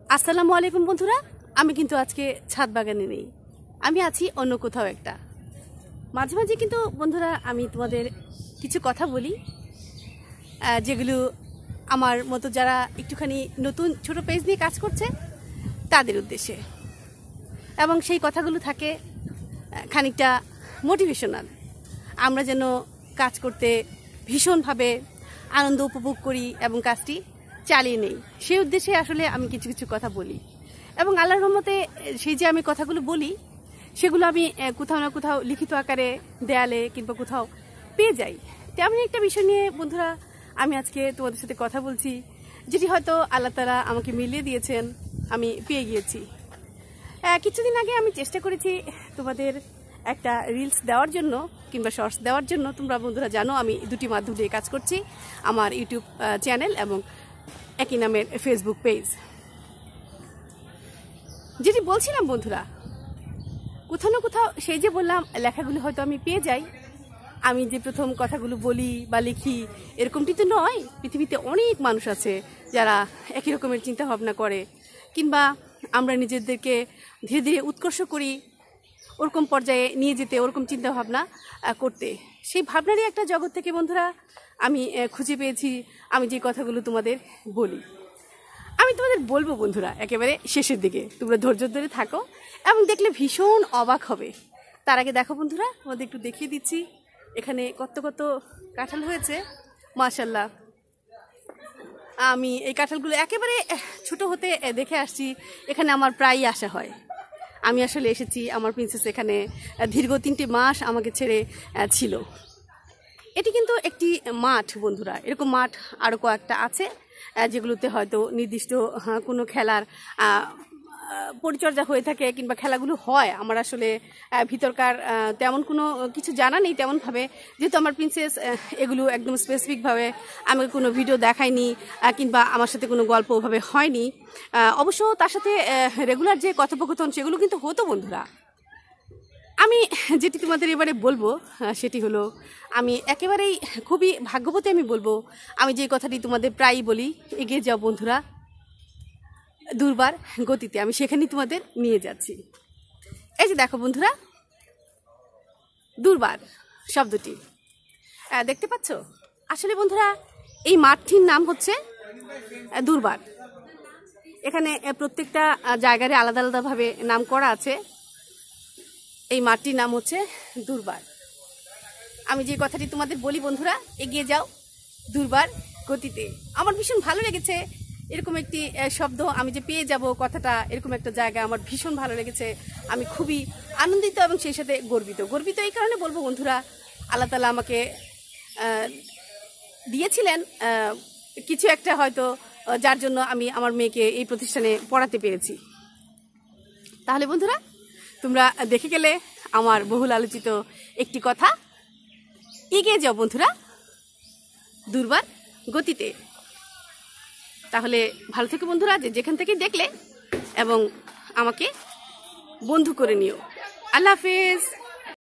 আসসালামু আলাইকুম বন্ধুরা, আমি কিন্তু আজকে ছাদ বাগানে নেই, আমি আছি অন্য কোথাও একটা। মাঝে মাঝে কিন্তু বন্ধুরা আমি তোমাদের কিছু কথা বলি যেগুলো আমার মতো যারা একটুখানি নতুন ছোট পেজ নিয়ে কাজ করছে তাদের উদ্দেশ্যে, এবং সেই কথাগুলো থাকে খানিকটা মোটিভেশনাল। আমরা যেন কাজ করতে ভীষণভাবে আনন্দ উপভোগ করি এবং কাজটি চালিয়ে নেই, সেই উদ্দেশ্যে আসলে আমি কিছু কিছু কথা বলি। এবং আল্লাহর রহমতে সেই যে আমি কথাগুলো বলি সেগুলো আমি কোথাও না কোথাও লিখিত আকারে দেয়ালে কিংবা কোথাও পেয়ে যাই। তেমনই একটা বিষয় নিয়ে বন্ধুরা আমি আজকে তোমাদের সাথে কথা বলছি, যেটি হয়তো আল্লাহ তাআলা আমাকে মিলিয়ে দিয়েছেন, আমি পেয়ে গিয়েছি। কিছুদিন আগে আমি চেষ্টা করেছি তোমাদের একটা রিলস দেওয়ার জন্য কিংবা শর্টস দেওয়ার জন্য। তোমরা বন্ধুরা জানো আমি দুটি মাধ্যম দিয়ে কাজ করছি, আমার ইউটিউব চ্যানেল এবং একই নামের ফেসবুক পেজ। যেটি বলছিলাম বন্ধুরা, কোথাও না কোথাও সেই যে বললাম লেখাগুলো হয়তো আমি পেয়ে যাই। আমি যে প্রথম কথাগুলো বলি বা লিখি এরকমটি তো নয়, পৃথিবীতে অনেক মানুষ আছে যারা একই রকমের চিন্তা ভাবনা করে, কিংবা আমরা নিজেদেরকে ধীরে ধীরে উৎকর্ষ করি ওরকম পর্যায়ে নিয়ে যেতে, ওরকম চিন্তা ভাবনা করতে। সেই ভাবনারই একটা জগৎ থেকে বন্ধুরা আমি খুঁজে পেয়েছি আমি যে কথাগুলো তোমাদের বলি। আমি তোমাদের বলবো বন্ধুরা একেবারে শেষের দিকে, তোমরা ধৈর্য ধরে থাকো এবং দেখলে ভীষণ অবাক হবে। তার আগে দেখো বন্ধুরা, তোমাদের একটু দেখিয়ে দিচ্ছি এখানে কত কত কাঁঠাল হয়েছে মাশাআল্লাহ। আমি এই কাঁঠালগুলো একেবারে ছোট হতে দেখে আসছি, এখানে আমার প্রায়ই আসা হয়। আমি আসলে এসেছি, আমার প্রিন্সেস এখানে দীর্ঘ 3টি মাস আমাকে ছেড়ে ছিল। এটি কিন্তু একটি মাঠ বন্ধুরা, এরকম মাঠ আরও কয়েকটা আছে যেগুলোতে হয়তো নির্দিষ্ট কোনো খেলার পরিচর্যা হয়ে থাকে কিংবা খেলাগুলো হয়। আমার আসলে ভিতরকার তেমন কোনো কিছু জানা নেই তেমনভাবে, যেহেতু আমার প্রিন্সেস এগুলো একদম স্পেসিফিকভাবে আমাকে কোনো ভিডিও দেখায়নি কিংবা আমার সাথে কোনো গল্প ওভাবে হয়নি। অবশ্য তার সাথে রেগুলার যে কথোপকথন সেগুলো কিন্তু হতো বন্ধুরা। আমি যেটি তোমাদের এবারে বলবো সেটি হলো, আমি একেবারেই খুবই ভাগ্যবতী আমি বলবো, আমি যে কথাটি তোমাদের প্রায়ই বলি, এগিয়ে যাও বন্ধুরা দুর্বার গতিতে, আমি সেখানেই তোমাদের নিয়ে যাচ্ছি। এই যে দেখো বন্ধুরা, দুর্বার শব্দটি দেখতে পাচ্ছ? আসলে বন্ধুরা এই মাঠটির নাম হচ্ছে দুর্বার। এখানে প্রত্যেকটা জায়গায় আলাদা আলাদাভাবে নাম করা আছে। এই মাঠটির নাম হচ্ছে দুর্বার। আমি যে কথাটি তোমাদের বলি বন্ধুরা, এগিয়ে যাও দুর্বার গতিতে, আমার ভীষণ ভালো লেগেছে। এরকম একটি শব্দ আমি যে পেয়ে যাব কথাটা, এরকম একটা জায়গা আমার ভীষণ ভালো লেগেছে। আমি খুবই আনন্দিত এবং সেই সাথে গর্বিত এই কারণে বলবো বন্ধুরা, আল্লাহ তাআলা আমাকে দিয়েছিলেন কিছু একটা হয়তো, যার জন্য আমি আমার মেয়েকে এই প্রতিষ্ঠানে পড়াতে পেরেছি। তাহলে বন্ধুরা তোমরা দেখে গেলে আমার বহুল আলোচিত একটি কথা, এগিয়ে যাও বন্ধুরা দুর্বার গতিতে। তাহলে ভালো থেকো বন্ধুরা, যেখান থেকে দেখলে, এবং আমাকে বন্ধু করে নিও। আল্লাহ হাফেজ।